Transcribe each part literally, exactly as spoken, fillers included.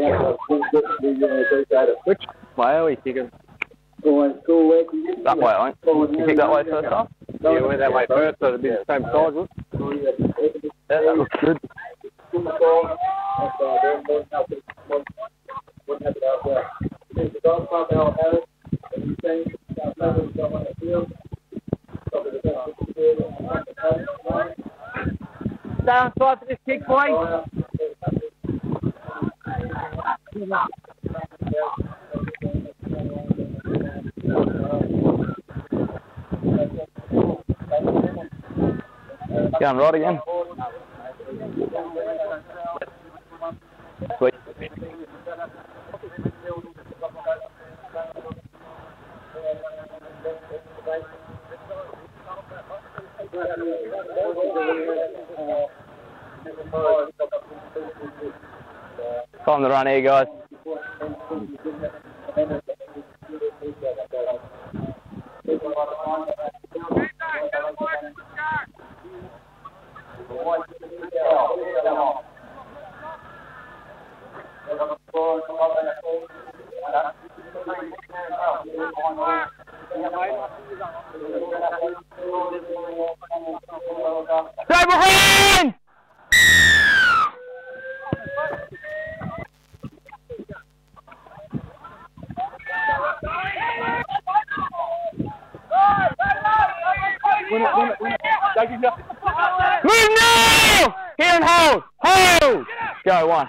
Which way are we kicking? That way, I think. You kick that way first off? Yeah, we went that way first, so it'd be the same size, would Yeah, that looks good. Stay on side for this kick, boy. Going right again. Sweet. Time to run here, guys. Stay behind! Win it, win it, win it. Take it, go. Move now! Here and hold! Hold! Go, one.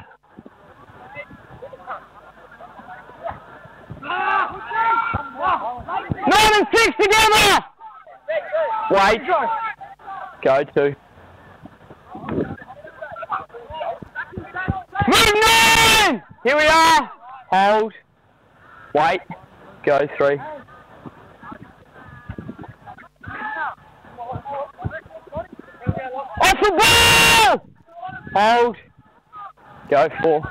Nine and six together! Wait. Go, two. Move nine! Here we are. Hold. Wait. Go, three. Off the ball! Hold. Go, four.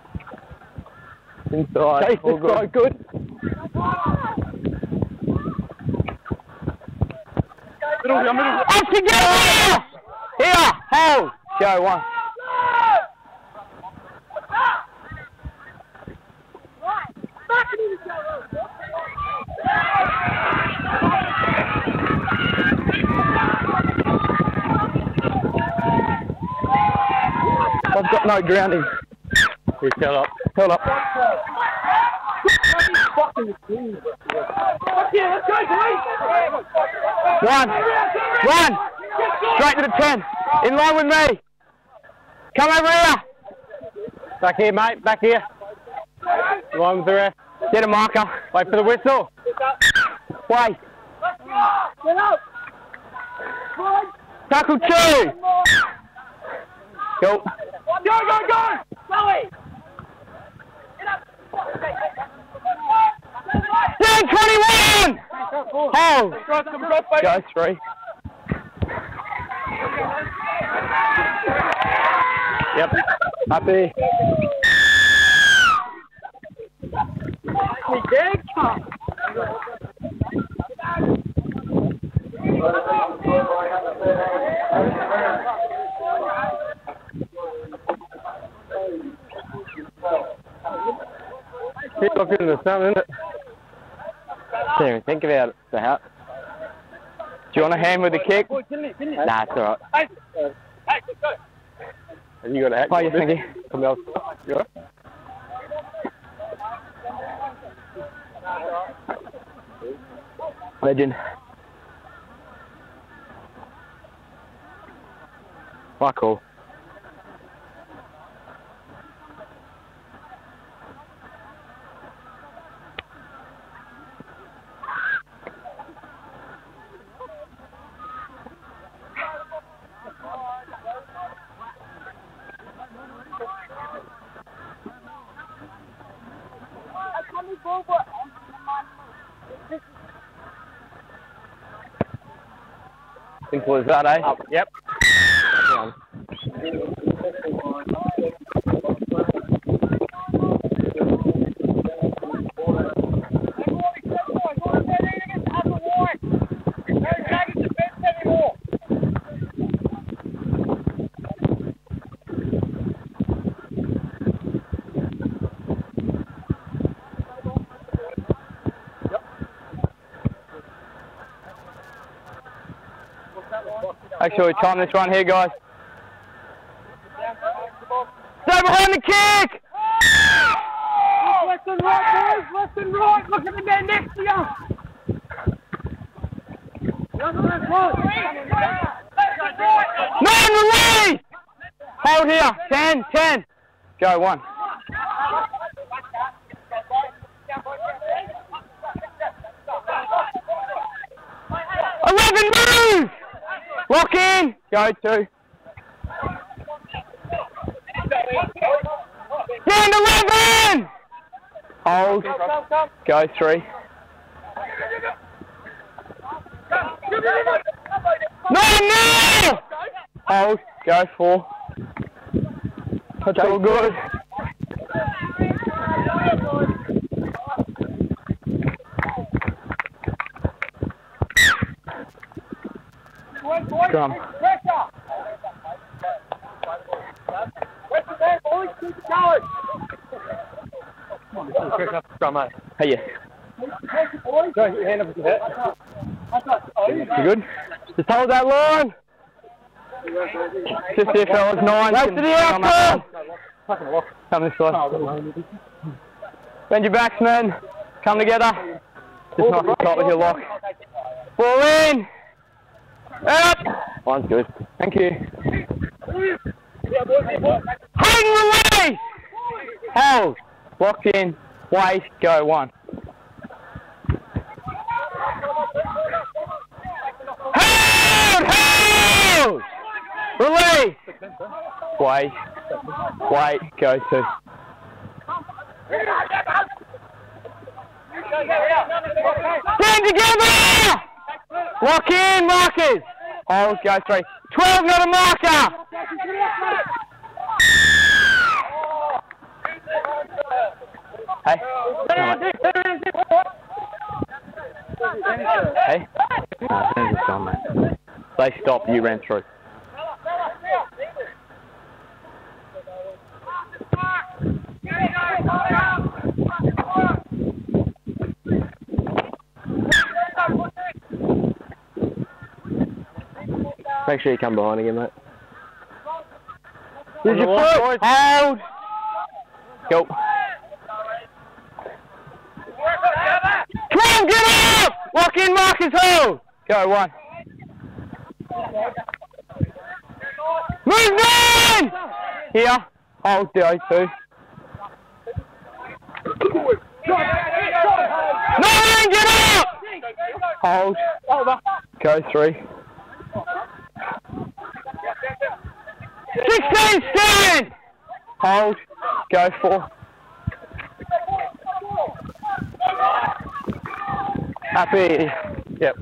Inside. Chase all good. good. Middle, middle. Up together! Here, hold. Go, one. I've got no grounding. You tell up. Hold up. One. One. Straight to the ten. In line with me. Come over here. Back here, mate. Back here. Line with the rest. Get a marker. Wait for the whistle. Wait. Tackle two. Go. Go, go, go! Sully! ten twenty-one! Hold. Go, three. Yep. Happy. Keep looking in the sun, isn't it? Didn't even think about it. So how? Do you want a hand with the kick? Nah, it's alright. Have you got a hat? How are you thinking? Something else? You alright? Legend. My call. Simple as that, eh? Up. Yep. Yeah. Make sure we time this run here, guys. Stay behind the kick! Left and right, boys! Left and right! Look at the man next to you! Man, release! Hold here. Ten, ten. Go, one. Eleven, move! Lock in. Go, two. Stand, eleven! Hold. Go, three. No, no! Hold. Go, four. That's all good. Come. Hey, yeah. Go, hand up to that. You good? Just hold that line. Just here, fellas. Nine. Right to the outcome. Come this way. Bend your backs, men. Come together. Just nice and tight with your lock. Ball in. Up. Line's good. Thank you. Hang release. Hold. Locked in. Wait. Go. One. Hold. Hold. Release. Wait. Wait. Go. Two. Stand together! Lock in, markers! Hold, go three. twelve, not a marker! Hey. Hey. No, Sands is gone, mate. They stopped, you ran through. Make sure you come behind again, mate. Here's your foot! Hold! Go. Come on, get up! Lock in, Marcus, hold! Go, one. Movement! Here. Hold, go, two. Nine, get up! Hold. Go, three. sixteen, stand! Hold. Go, four. Happy. Yep.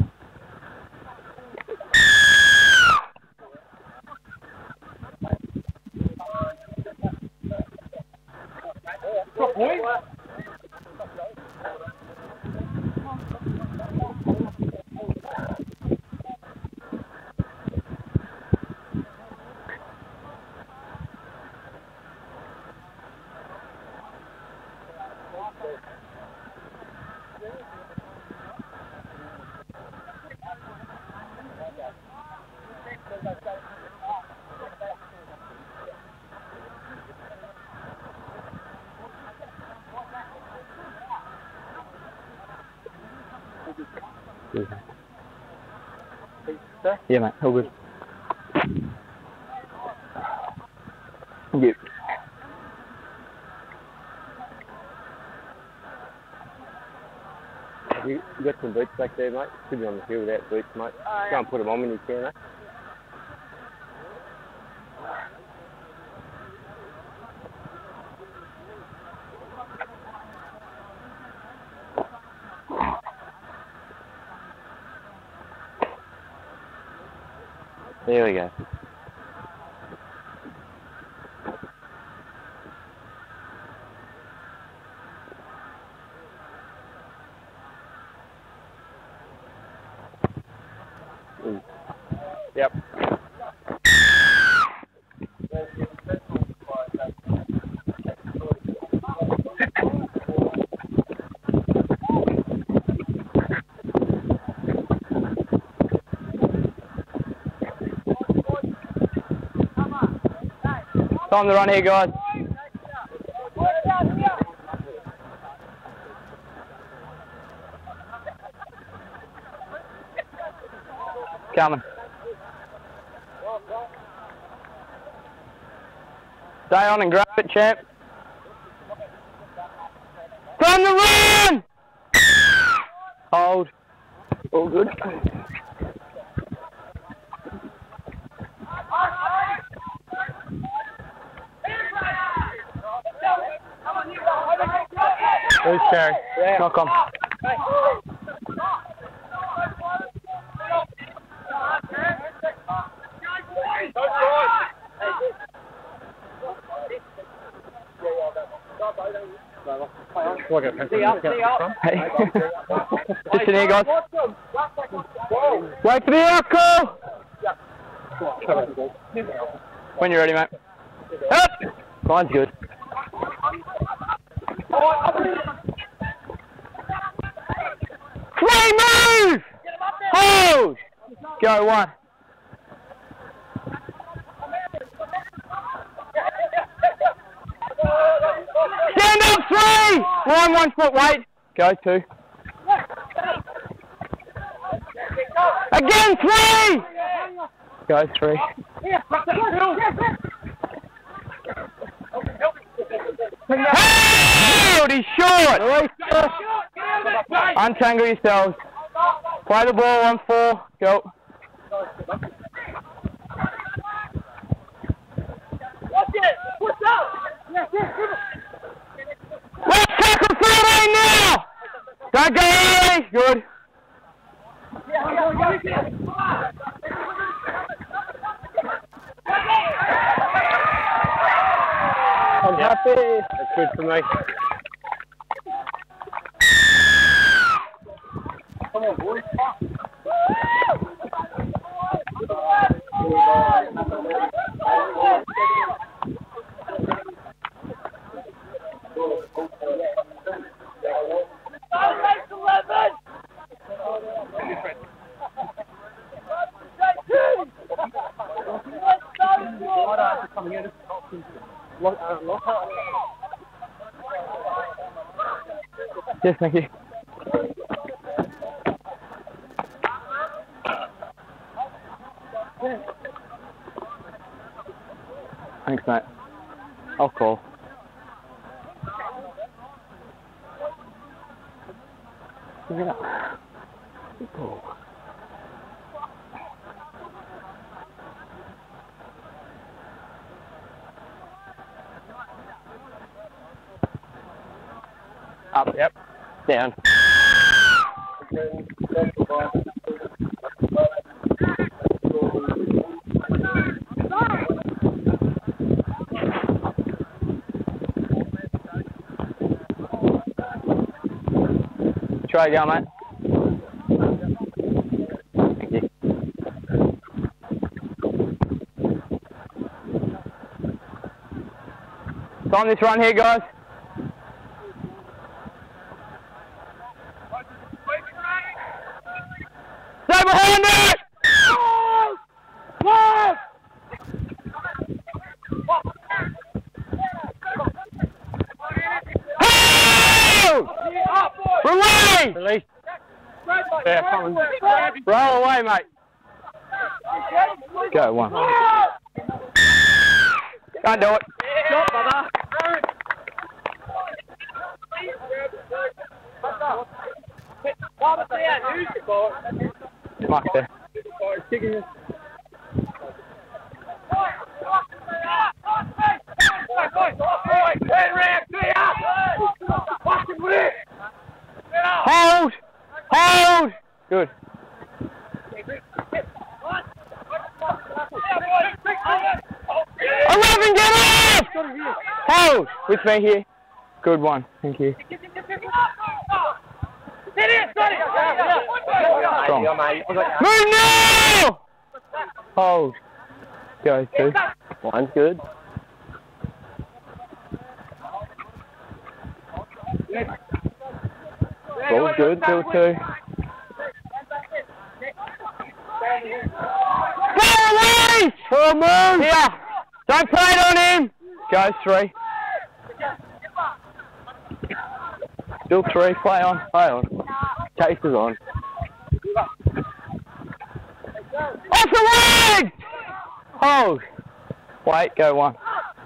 Yeah, mate, all good. Yep. You got some boots back there, mate? Should be on the field without boots, mate. Uh, Go and put them on when you can, eh? There we go. Mm. Yep. Time to run here, guys. Coming. Stay on and grab it, champ. Time to run! Hold. All good. Who's carrying? Yeah. Knock on. Hey. Just in here, guys. Wait for the outcall! When you're ready, mate. Up! Line's good. Free move! Hold! Go, one. Stand up, three! One, one foot, wait. Go, two. Again, three! Go, three. Hold! He's short! Untangle yourselves. Play the ball, one, four. Go. Let's tackle thirteen now! Don't go early! Good. I'm happy. That's good for me. Come on, boys. Yes, thank you. Thanks, mate. I'll call. Yeah. Oh. Up, yep. Down. Try again, mate. Thank you. It's on this run here, guys. Stay behind it! One! Release! Release. Yeah, come on. Roll away, mate. Go, one. Can't do it. Stop, brother. Mark there. Hold! Hold! Good. eleven, get off! Hold! With me here. Good one. Thank you. Strong. Move now! Hold. Go, two. One's good. Ball's good, still two. Ball away! Ball move! Here! Don't play it on him! Go three. Still three. Play on. Play on. Chase is on. Off the leg! Hold. Wait. Go one.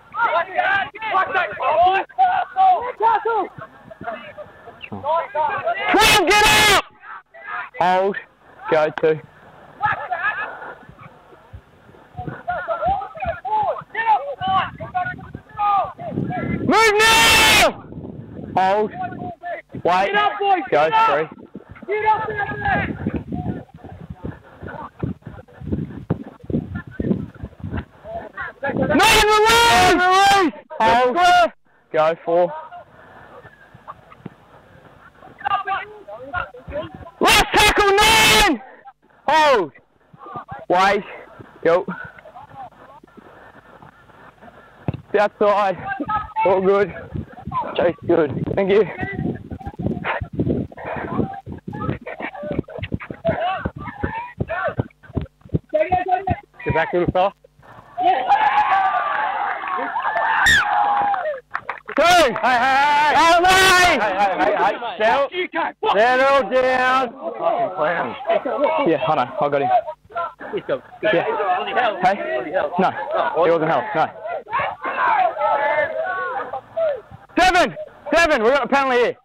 twelve, get up! Hold. Go two. Move now! Hold. Wait. Go three. Nine, release! Release! Hold. Go four. Last tackle, nine! Hold. Wait. Go. It's outside. All good. Chase good. Thank you. Get back to the fella. Two! Hey, hey, hey! Oh, no! Hey, hey, hey, hey. Settle. Settle down. Fucking clown. Yeah, I know. I got him. Yeah. Hey? No. He wasn't help. No. Seven! Seven! We've got a penalty here.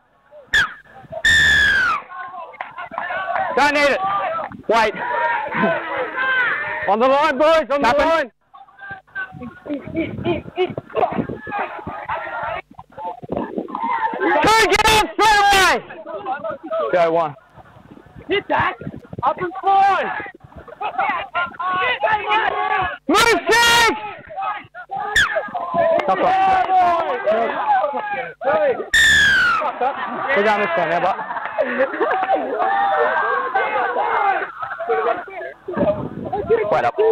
Don't need it. Wait. On the line, boys. On Tapping. the line. Two, get up straight away! Go one. Hit that. Up and fine. Move six! Knock off. We're down this one now, but. Wait up.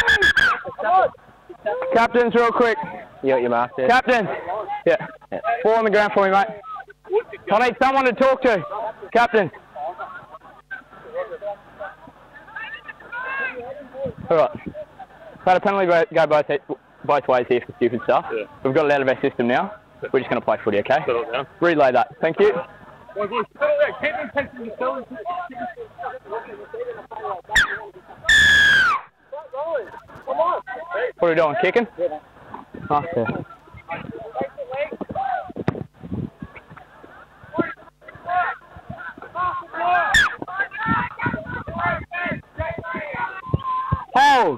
Captains, real quick. You got your mark there. Captains. Yeah. yeah. Fall on the ground for me, mate. I need someone to talk to. Captain. Alright. Had a penalty go both, both ways here for stupid stuff. Yeah. We've got it out of our system now. We're just going to play footy, okay? Relay that. Thank you. What are we doing? Kicking? Nice there. Hold!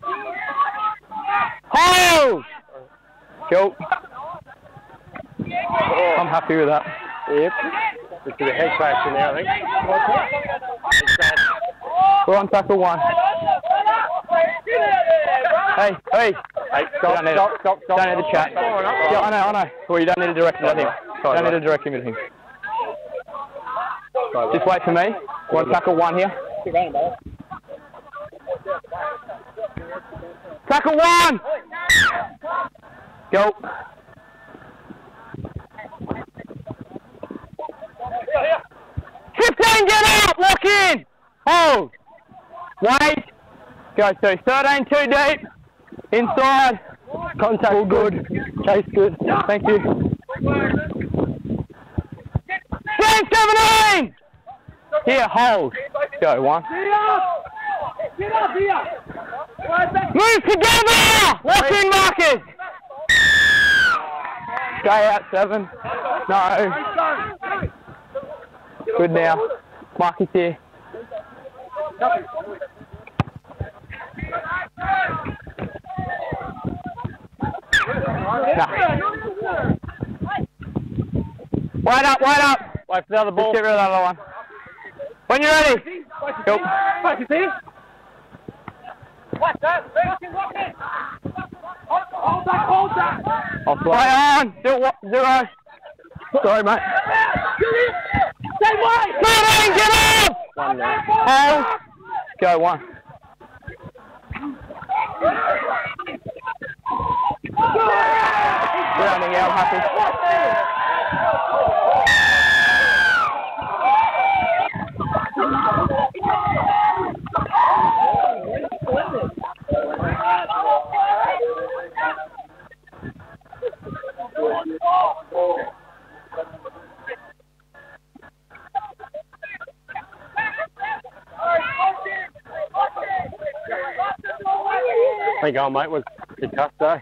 Hold! Go. I'm happy with that. Yep. Just do a head fraction now, I think. We're on tackle one. Hey, hey! Hey, stop, don't need stop, it. stop, stop. Don't need to chat. Oh, no. Yeah, I know, I know. Well, you don't need to direct him at him. Sorry, don't mate. need to direct him at him. Just wait for me. We're on tackle one here. Tackle one! Go. fifteen, get out! Lock in! Hold! Wait! Go two. thirteen, too deep. Inside. Contact all good. Chase good. Thank you. ten, seventeen! Here, hold. Go, one. Move together! Lock in, markers! Stay out, seven. No. Good now. Marcus here. No. Wide up, wide up. Wait for the other ball. Just get rid of that other one. When you're ready. Go. What's that? Hold that, hold that. I'll play on. Zero. Zero. Sorry, mate. Stay wide. thirteen, get up. Hold. Go, one. Rounding out, happy. There you go, mate. Was good touch, though.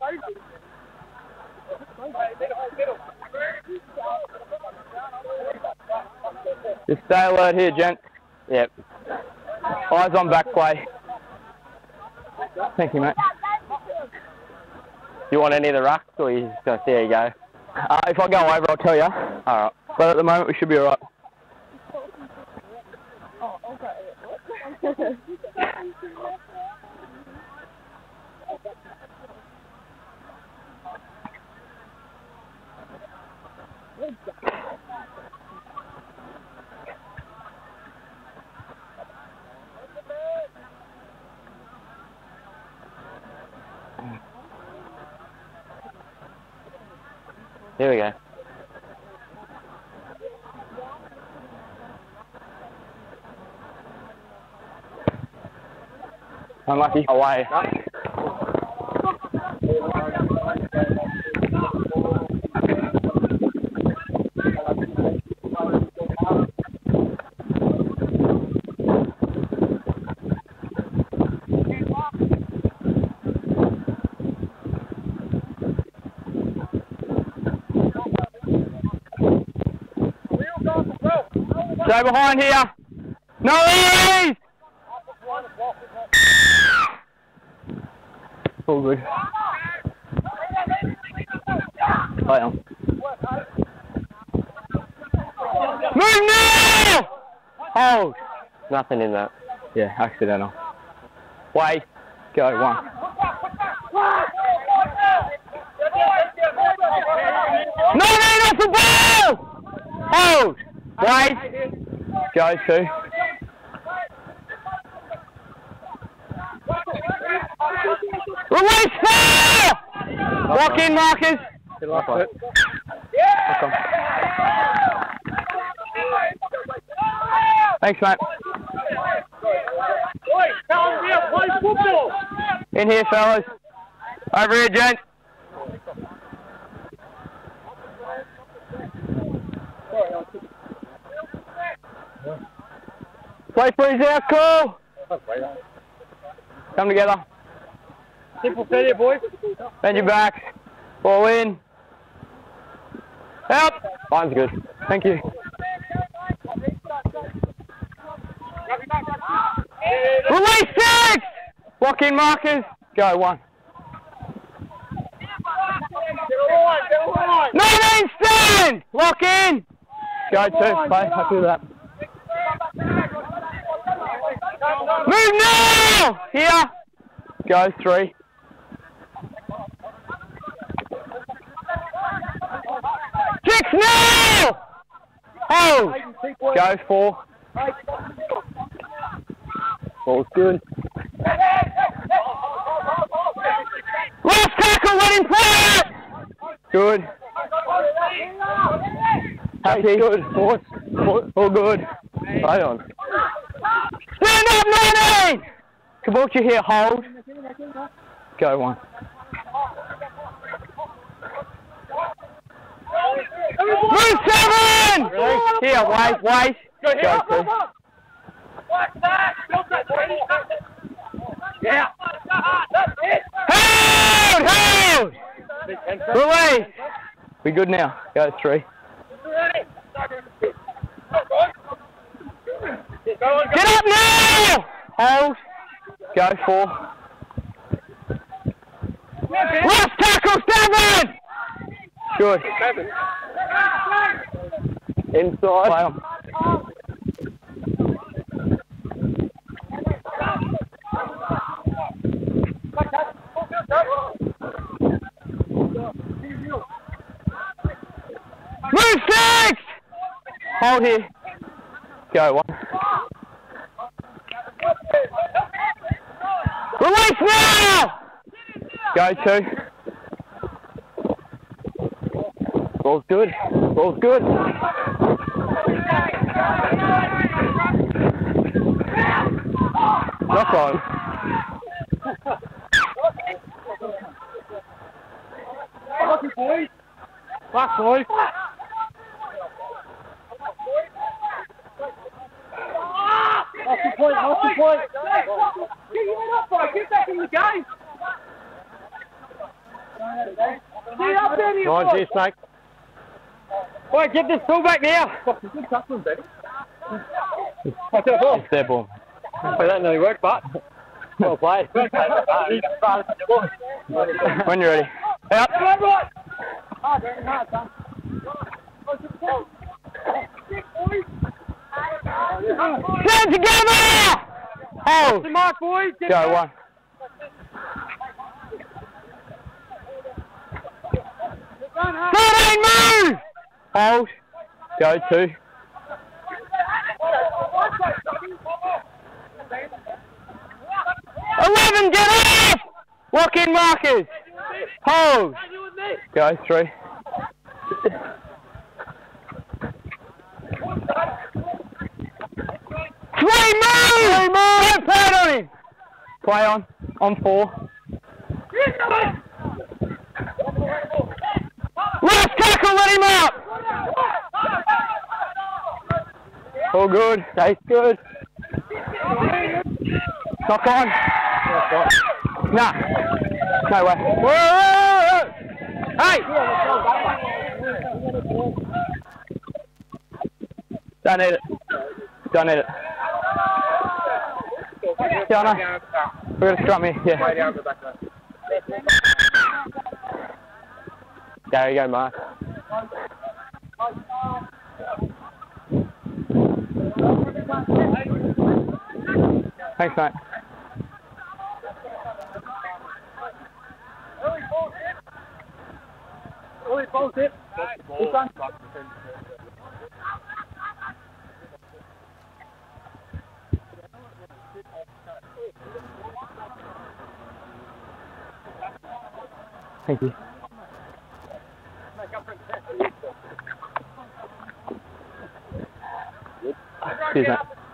Just stay alert here, gent. Yep. Eyes on back play. Thank you, mate. You want any of the rucks, or you just going to see how you go? Uh, if I go over, I'll tell you. Alright. But at the moment, we should be alright. Here we go. Unlucky. Away. Stay behind here. No ease! All good. Play on. Move now! Hold. Nothing in that. Yeah, accidental. Wait. Go, one. No, no, not the ball! Hold. Wait. Go, two. Release fire! Walk in, Marcus. Good luck with it. Okay. Thanks, mate. In here, fellas. Over here, gent. Play freeze out, cool. Come together. Simple set here, boys. Bend your backs. Ball in. Help. Mine's good. Thank you. Release six! Walk in, Marcus. Go, one. No, no, stand! Lock in! Go, two. Play. Happy with that. Move now! Here. Go, three. Kicks now! Hold! Go, four. Ball's good. Last tackle, let him play it! Good. Happy. Good. Four. Four. All good. Play on. Stand up, nineteen! Cabocha here, hold. Go, one. Move seven! Here, wait, wait. Go, two. Yeah. Hold! Hold! Release! We good now. Go, three. Get up now! Hold. Go, four. Last tackle, seven! Good. Inside. Play on. Move six! Hold here. Go, one. Release now! Go, two. Ball's good. Ball's good. Knock on. Back, boys. Off the point, off the point. Get back in the game. Come on, G-Snake. Boy, get this ball back now. It's their ball. Well, that nearly worked, but well played. When you're ready. Out. Stand together! Hold. Come on, boys. Get Go, back. one. thirteen, move! Hold. Go, two. eleven, get off! Lock in markers. Hold. Go, three. Three, move! Three, move! Get pad on him. Play on. On four. Last tackle, let him up! All good. Stays good. Knock on. Nah. No way. Whoa, whoa, whoa. Hey! Don't need it. Don't need it. Tiana, we're going to scrum here. Yeah. There you go, Mark. Thanks, mate. Thank you. Excuse me.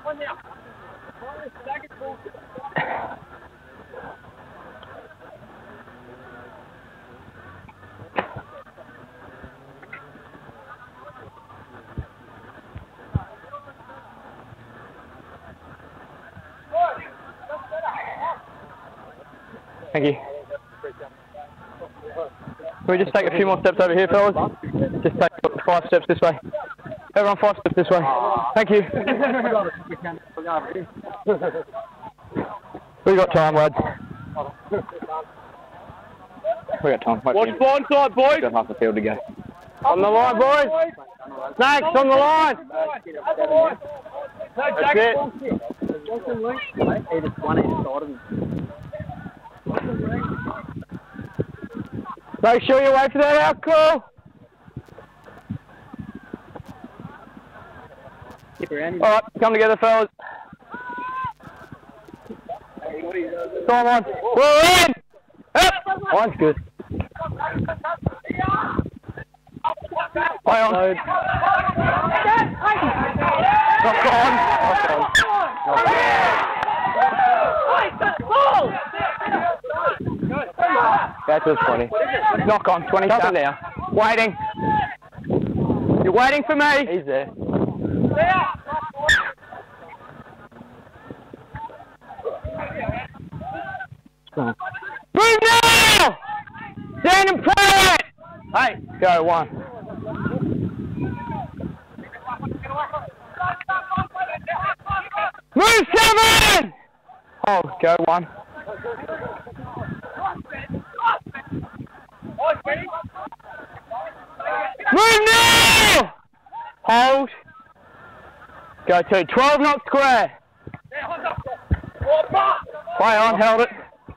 Thank you. Can we just take a few more steps over here, fellas? Just take five steps this way. Everyone, five steps this way. Thank you. We got time, lads. We got time. Watch blind side, boys. Got half the field to go. On the line, boys. Snakes on the line. That's it. Make sure you wait for that out call. Alright, come together, fellas. Come on. We're in! Up! Line's good. Play on. Knock on. That was funny. Knock on, twenty seconds now. Waiting. You're waiting for me. He's there. Move now! Stand and play it! Hey, go one. Move seven! Hold, go one. Move now! Hold. Go two. twelve not square. Play on, held it.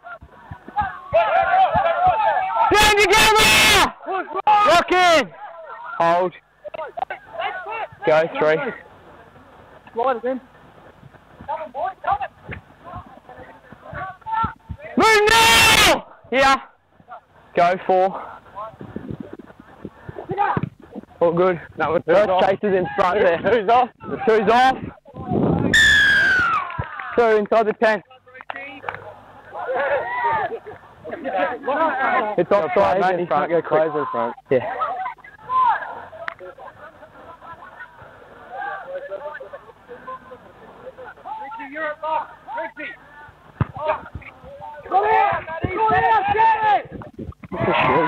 Stand together! Lock in. Hold. Go three. Move now! Here. Go four. All good. No, the first chaser's in front there. Two's off. The two's off. Two inside the ten. It's offside, mate. You can't go close in front. Yeah. Come here! Come here!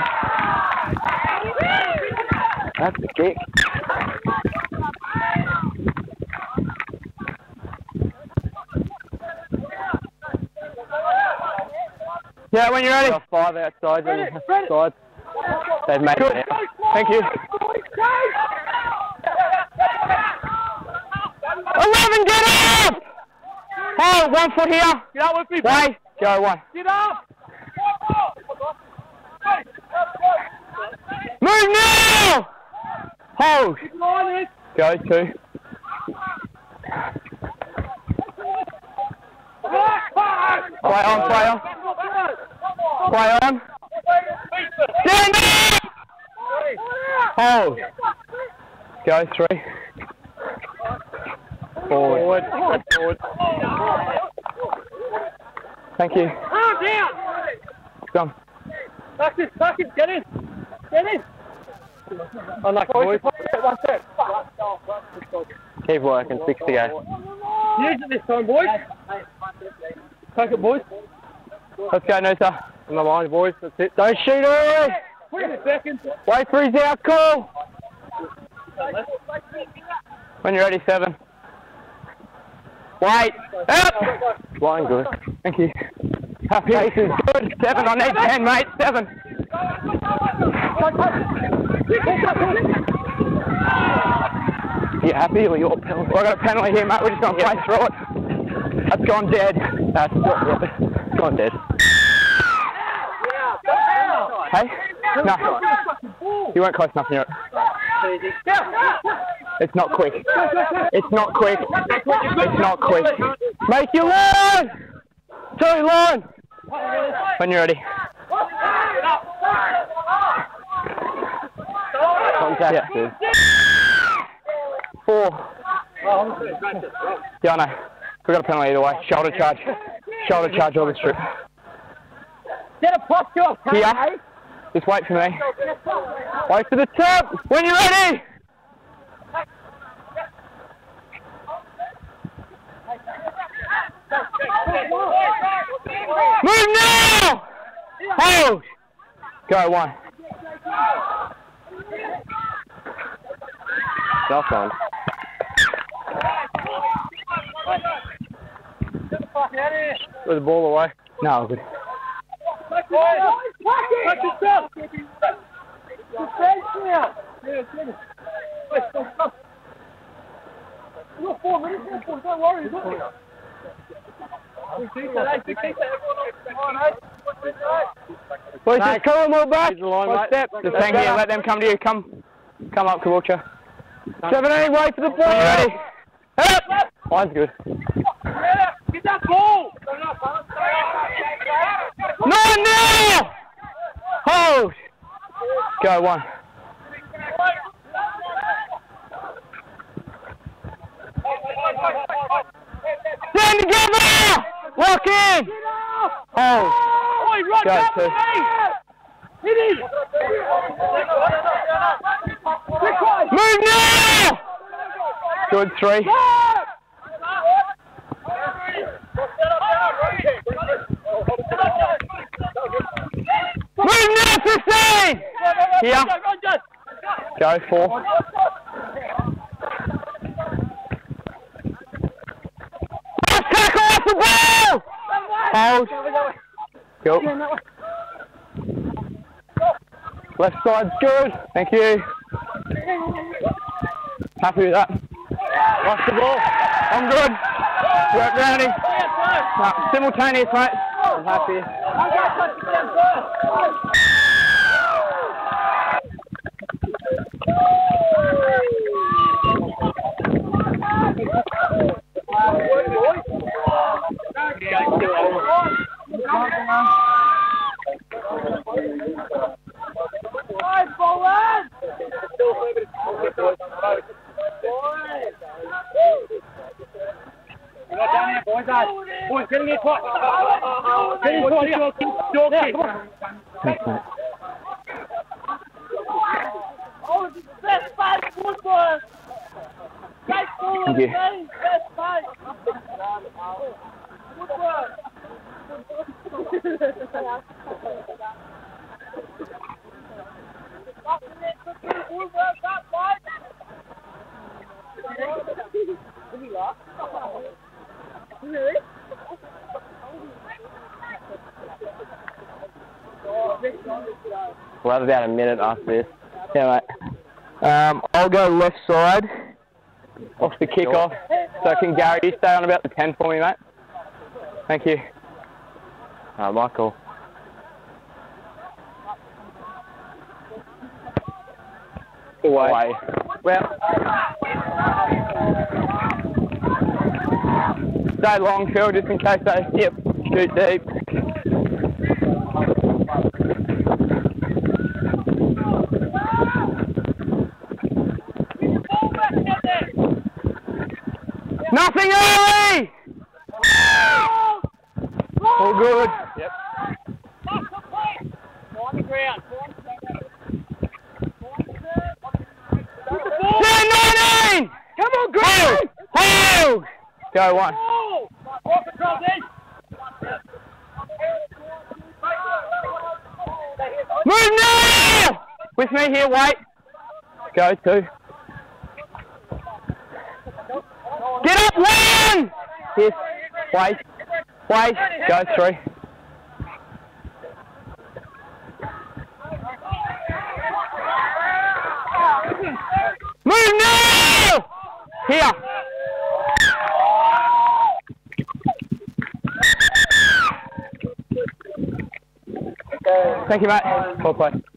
Yeah, when you're ready. Got five outside, ready, outside. They've made Good. it. Thank you. eleven, get up! Hold, one foot here. Get out with me, Way, go one. Get up! Move now! Hold. Go two. Play on, play on. Play on. Stand up! Hold. Go three. Forward. Forward. Forward. Thank you. Calm down! Come. Back this, back it, get in! Get in! Unlucky, boys. One step. Keep working, six to go. Use it this time, boys. Take it, boys. Let's go, Noosa. On the line, boys. That's it. Don't shoot early. Wait a second. Wait for his out call. When you're ready, seven. Wait. Up. Line good. Thank you. Happy pace is good. Seven, I need ten, mate. Seven. You happy or your penalty? Well, I got a penalty here, mate. We're just going to play through it. That's gone dead. That's gone dead. Hey? No. You weren't close enough near it. It's not quick. It's not quick. It's not quick. Make your line! Two, line! When you're ready. Contact. Yeah. Four. Yeah, I know. We got a penalty either way. Shoulder charge. Shoulder charge over the strip. Get a posture off, Here. Just wait for me. Wait for the tap. When you're ready. Move now. Hold. Go one. That's on. With the ball away. No, good. Touch yourself! Defense now! You've got four minutes left, don't worry, look. Boys, just come on, more back. Here's the line, One mate. step. Just hang here, let them come to you. Come. Come up, Caboolture. No. seventeen, wait for the ball. When you're ready. Up. Line's good. Get that ball! Nine now! Hold! Go, one. Stand together! Lock in! Hold. Go, two. Move now! Good, three. Move now, fifteen! Here. Go, four. Last tackle off the ball! Hold. Go. Left side's good. Thank you. Happy with that. Watch the ball. I'm good. Work rounding. No, simultaneous, mate. I'm happy. Boys, get in here, quick. Get in, quick. Your kick. Your kick. Thanks, mate. Oh, this is the best fight in football. Great ball in Thank the you. game. Best fight. Really? We'll have about a minute after this. Yeah, mate. Um, I'll go left side off the kickoff. So can Gary, you stay on about the ten for me, mate? Thank you. Uh, Michael. Away. Away. Well, stay long, Phil, just in case they yep, shoot deep. Nothing early! All good. Yep. On the ground. nineteen! Come on, Greg! Hold! Go one. Off the cross edge. Move now! With me here, wait. Go two. Get up one! Yes. Wait. Wait. Go three. Move now! Here. Thank you, mate. Well played.